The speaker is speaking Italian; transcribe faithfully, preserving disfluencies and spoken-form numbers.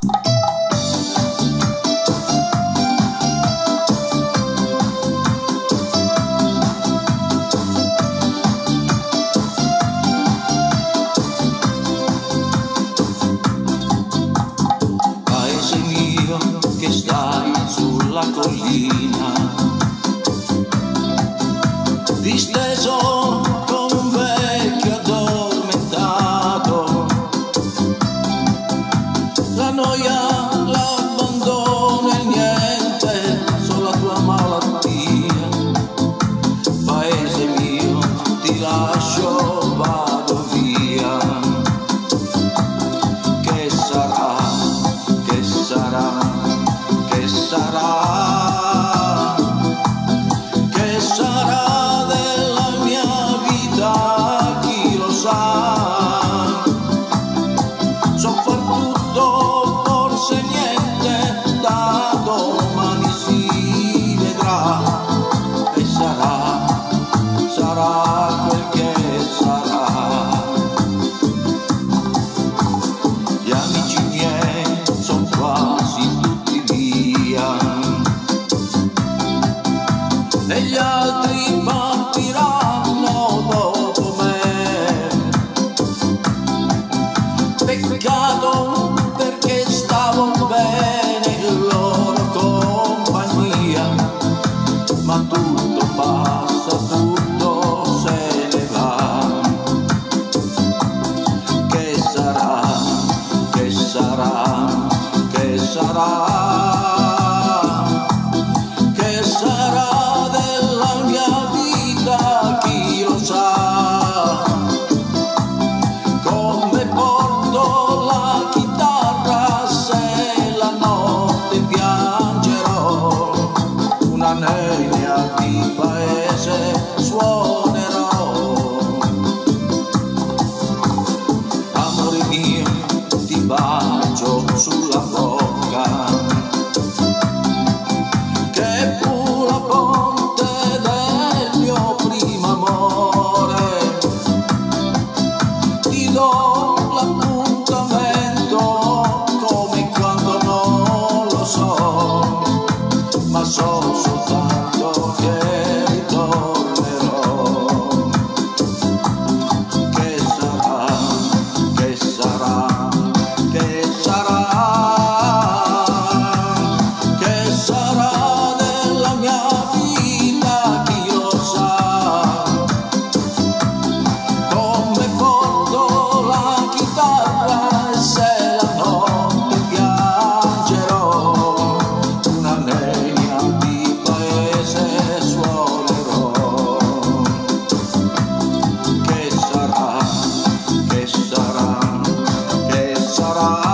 Che stai sulla collina, disteso come un vecchio addormentato, la noia, l'abbandono e niente, solo la tua malattia. Paese mio, ti lascio, vado via. Che sarà, che sarà, che sarà, che sarà della mia vita, chi lo sa. So far tutto, forse niente, da domani si vedrà. E sarà, sarà quel che sarà. Gli amici miei son quasi tutti via, e gli altri partiranno dopo me. Peccato, perché stavo bene in loro compagnia, ma tutto passa, tutto se ne va. Che sarà, che sarà, che sarà, che sarà della mia vita, chi lo sa. Come porto la chitarra se la notte piangerò, una nenia di paese suonerò. Amore mio, ti bacio sulla bocca, che è pura ponte del mio primo amore. Ti do l'appuntamento come quando non lo so, ma so soltanto che ritornerò. Che sarà, che sarà, che sarà, che sarà della mia vita, chi lo sa. Come porto la chitarra e se la notte piangerò, una nenia di paese suonerò. Che sarà, che sarà, che sarà.